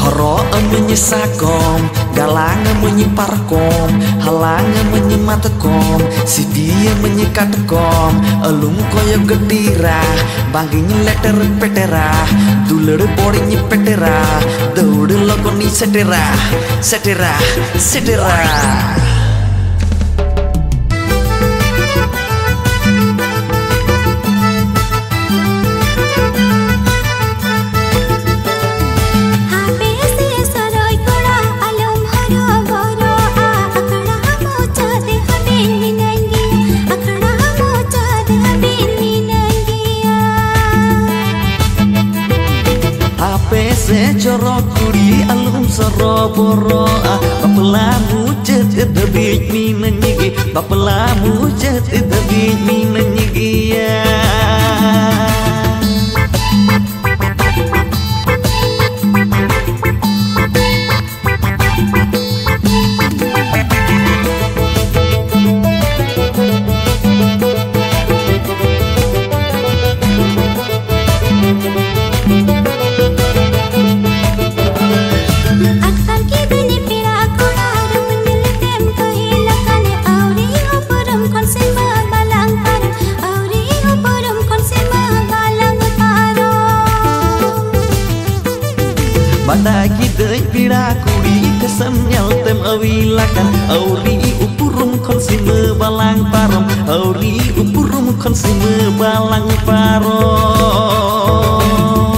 Ro menyesakom, galang menyiparkom, halang menyematkom, si dia menyekatkom, elum koyo gedira, banginya letter petera, dulur borinya petera, daude logoni setera, setera, setera. Jorok kuri alum soroboro bapelamu jet debit minanyigi bapelamu jet debit minanyigi ya. Bandagi dei pira kuri kesem nyaltem awilakan auri upurum konsume balang parom auri upurum konsume balang parom.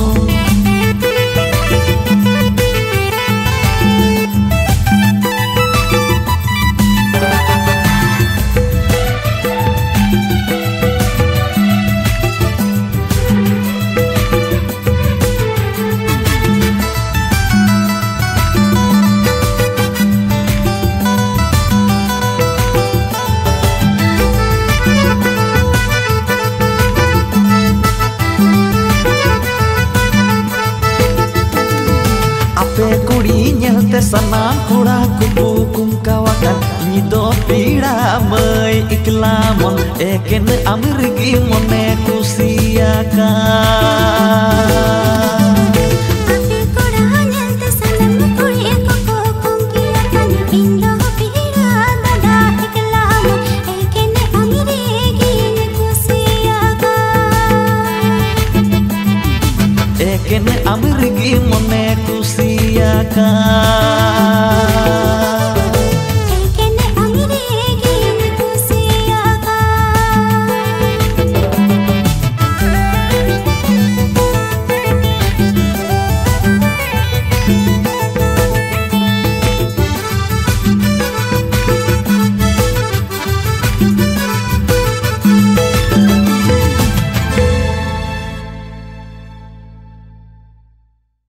Sana kura kupu kum kawakan nyido pira mai iklamon eken amirgi mone kusiakan. Ape kura nyelte sana kuri koko kum kiakan indo pira dada iklamon eken amirgi kusiakan. Eken amirgi mone kusiakan.